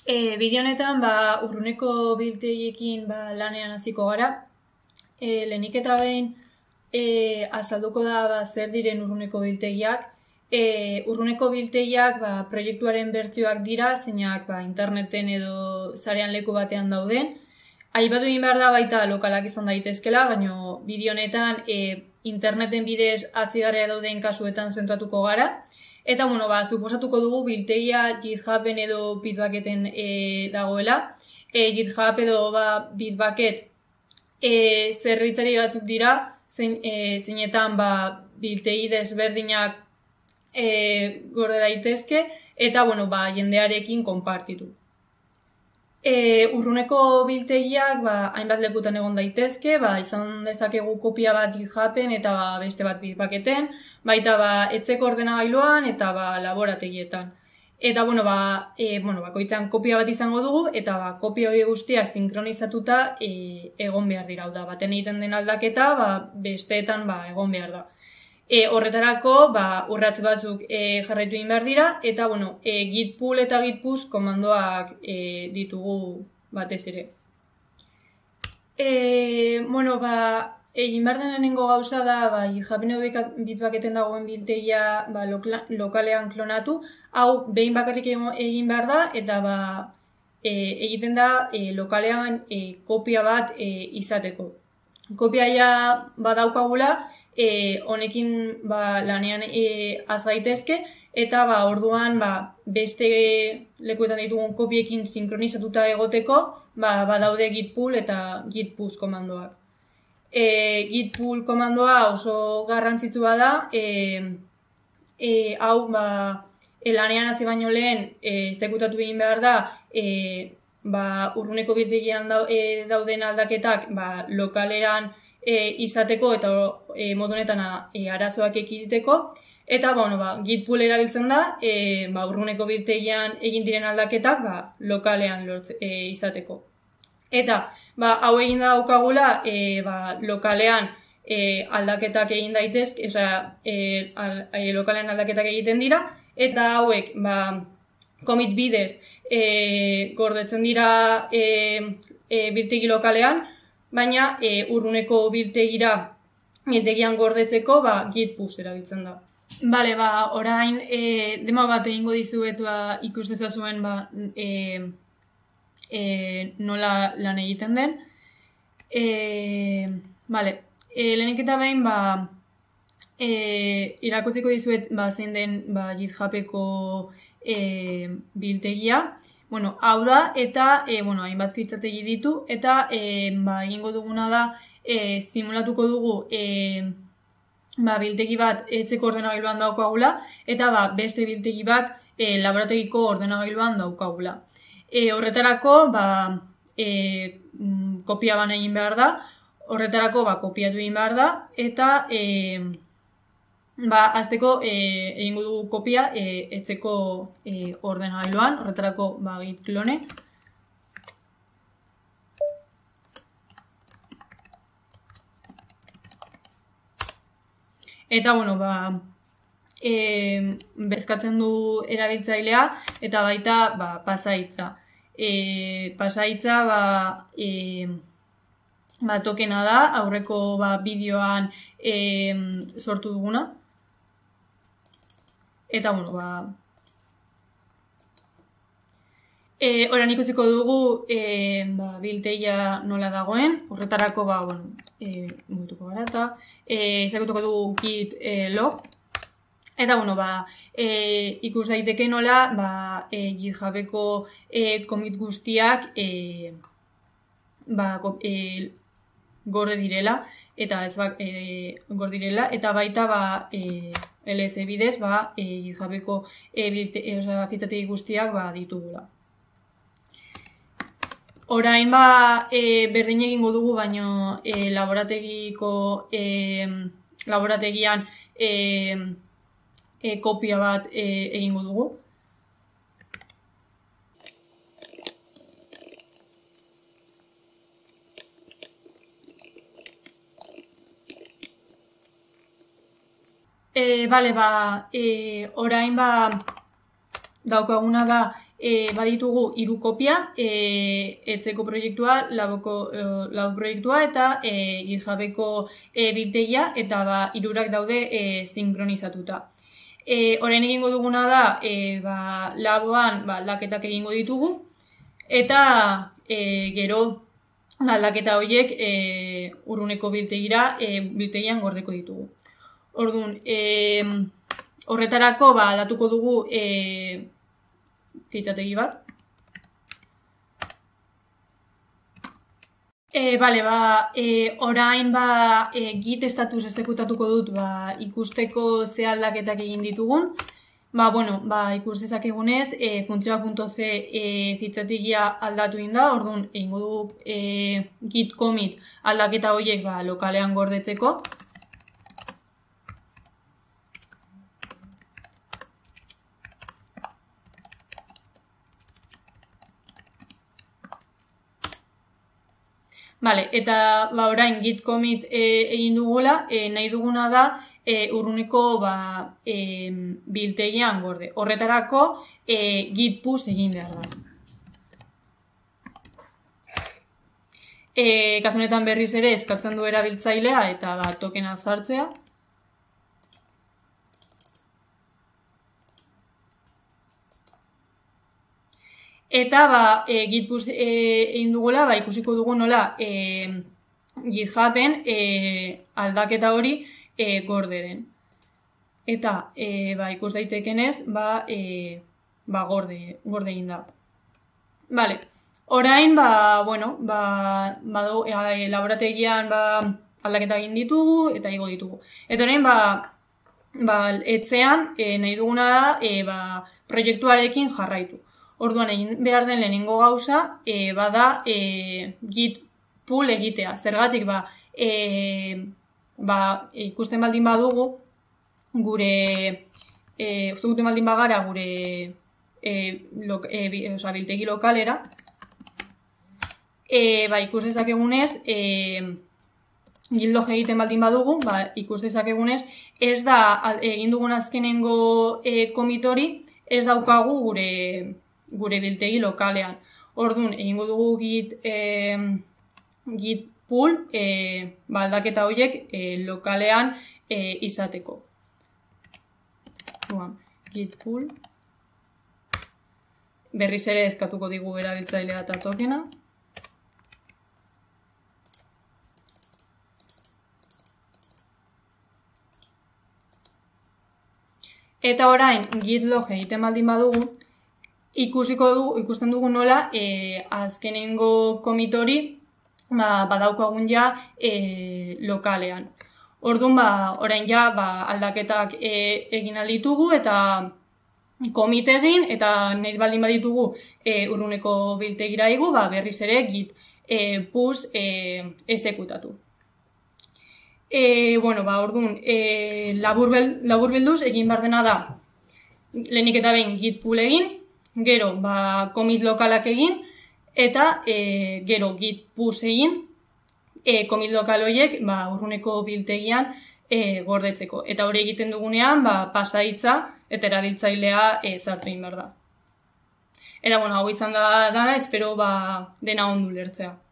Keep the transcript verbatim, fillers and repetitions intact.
E, bideo honetan ba, urruneko biltegiekin ba, lanean hasiko gara. E, lehenik eta behin e, azalduko da ba, zer diren urruneko biltegiak. E, urruneko biltegiak ba, proiektuaren bertsioak dira, zeinak ba, interneten edo sarean leku batean dauden. Aipatu egin behar da baita lokalak izan daitezkela, baina bideo honetan e, interneten bidez atzigarria dauden kasuetan zentratuko gara. Eta, bueno, ba, suposatuko dugu biltegia GitHuben edo Bitbucketen e, dagoela. E, GitHub edo ba, Bitbucket e, zerbitzari batzuk dira, zein, e, zeinetan ba, biltegi desberdinak e, gorde daitezke, eta, bueno, ba, jendearekin konpartitu. E, urruneko biltegiak ba, hainbat lekutan egon daitezke, ba, izan dezakegu kopia bat GitHuben eta ba, beste bat Bitbucketen, baita ba, etzeko ordenagailuan eta ba, laborategietan. Eta bueno, ba, e, bueno, bakoitzan kopia bat izango dugu, eta ba, kopia hori guztiak sinkronizatuta e, egon behar dira. Da, baten egiten den aldaketa, ba, besteetan ba, egon behar da. E, horretarako, ba, urratz batzuk e, jarraitu egin behar dira, eta bueno, e, git pull eta git push komandoak e, ditugu batez ere. E, bueno, ba, egin behar den lehenengo gauza da, ba, GitHuben edo Bitbucketen dagoen biltegia ba, loka, lokalean klonatu, hau behin bakarrik egin behar da, eta ba, e, egiten da e, lokalean e, kopia bat e, izateko. Kopiaia badaukagula, e, honekin ba, lanean e, az gaitezke, eta ba, orduan ba, beste lekuetan ditugun kopiekin sinkronizatuta egoteko, ba, badaude git pull eta git push komandoak. E, git pull komandoa oso garrantzitsua da, e, e, hau ba, e, lanean hasi baino lehen e, exekutatu egin behar da, e, ba, urruneko biltegian dauden aldaketak ba, lokaleran e, izateko eta e, modu honetan e, arazoak ekiditeko. Eta bueno, ba, git pull erabiltzen da e, ba, urruneko biltegian egin diren aldaketak ba, lokalean lortze, e, izateko. Eta ba, hau egin da daukagula e, ba, lokalean e, aldaketak egin daitezke, osea, e, al, e, lokalean aldaketak egiten dira, eta hauek ba, commit bidez e, gordetzen dira e, e, biltegi lokalean, baina e, urruneko biltegira biltegian gordetzeko ba, git push erabiltzen da. Bale, ba, orain e, demo bat egingo dizuet ba, ikus dezazuen ba, e, e, nola lan egiten den. E, bale, e, lehenik eta behin ba, e, irakotzeko dizuet ba, zein den ba, GitHubeko E, biltegia. Bueno, hau da, eta e, bueno, hainbat fitzategi ditu, eta e, ba, egingo duguna da e, simulatuko dugu e, ba, biltegi bat etzeko ordenagailuan daukagula, eta ba, beste biltegi bat e, laborategiko ordenagailuan daukagula. E, horretarako, ba, e, kopia ban egin behar da, horretarako ba, kopiatu egin behar da, eta e, Ba, azteko e, egingo dugu kopia e, etzeko e, ordenagailuan, horretarako ba, git clone. Eta, bueno, ba, e, bezkatzen du erabiltzailea, eta baita ba, pasaitza. E, pasaitza, ba, e, ba, tokena da, aurreko ba, bideoan e, sortu duguna. Eta, bueno, ba... E, Horan ikusiko dugu e, ba, biltegia nola dagoen, horretarako, ba, bueno, e, mutuko gara eta e, izakutuko dugu git e, log. Eta, bueno, ba, e, ikus daiteke nola, ba, e, GitHubeko e, commit guztiak e, ba, e, gorde direla, eta ez ba, e, gorde direla, eta baita, ba, e, L S bidez, ba, e, GitHubeko e, e, fitzategi guztiak ba, ditugula. Orain ba, e, berdin egingo dugu, baino e, laborategiko e, laborategian e, e, kopia bat e, egingo dugu. E, bale, ba, e, orain ba, daukaguna da e, baditugu hiru kopia, e, etzeko proiektua, laboko, labo proiektua eta e, GitHubeko e, biltegia, eta ba, hirurak daude e, sinkronizatuta. E, orain egingo duguna da, e, ba, laboan ba, aldaketak egingo ditugu, eta e, gero aldaketa horiek e, urruneko biltegira, e, biltegian gordeko ditugu. Orduan, e, horretarako ba, aldatuko dugu e, fitxategi bat. E, bale, ba, e, orain ba, e, git status exekutatuko dut ba, ikusteko ze aldaketak egin ditugun. Ba, bueno, ba, ikus dezakegunez, e, funtzioa.c e, fitxategia aldatu inda, orduan, egingo dugu e, git commit aldaketa horiek ba, lokalean gordetzeko. Vale, eta ba, orain git commit e, egin dugula, e, nahi duguna da e, urruneko ba, e, biltegian gorde. Horretarako e, git push egin behar da. E, kasu honetan berriz ere eskatzen du erabiltzailea eta ba, tokena sartzea. Eta ba, e, git push e, egin dugula, ba, ikusiko dugu nola e, GitHuben e, aldaketa hori e, gorde den. Eta e, ba, ikus daitekenez, ba, e, ba, gorde, gorde egin da. Vale. Orain, ba, bueno, ba, ba, e, laborategian ba, aldaketa egin ditugu eta igo ditugu. Eta orain, ba, ba, etzean e, nahi duguna da e, ba, proiektuarekin jarraitu. Orduan, egin behar den lehenengo gauza, e, bada e, git pull egitea. Zergatik, ba, e, ba, ikusten baldin badugu, gure, e, ikusten baldin bagara gure e, lo, e, bi, oza, biltegi lokalera, e, ba, ikus dezakegunez, e, git log egiten baldin badugu, ba, ikus dezakegunez, ez da, egin dugun azkenengo e, commit hori, ez daukagu gure gure biltegi lokalean. Orduan, egingo dugu git, e, git pull e, ba, aldaketa horiek e, lokalean e, izateko. Buan, git pull. Berriz ere eskatuko digu erabiltzailea eta tokena. Eta orain, git log egiten baldin badugu, ikusiko du, ikusten dugu nola e, azkenengo commit hori ba, badaukagun ja e, lokalean. Orduan, ba, orain ja ba, aldaketak e, egin alditugu eta commit egin eta nahi baldin baditugu e, urruneko biltegira igu, ba, berriz ere git e, push e, exekutatu. E, bueno, ba, orduan, e, labur, labur bilduz egin behar dena da lehenik eta behin git pull egin, gero, ba, commit lokalak egin, eta e, gero git push egin, e, commit lokal horiek, ba, urruneko biltegian e, gordetzeko. Eta hori egiten dugunean, ba, pasahitza eta erabiltzailea e, sartu egin behar da. Eta, bueno, hau izan da dana, espero ba, dena ondo ulertzea.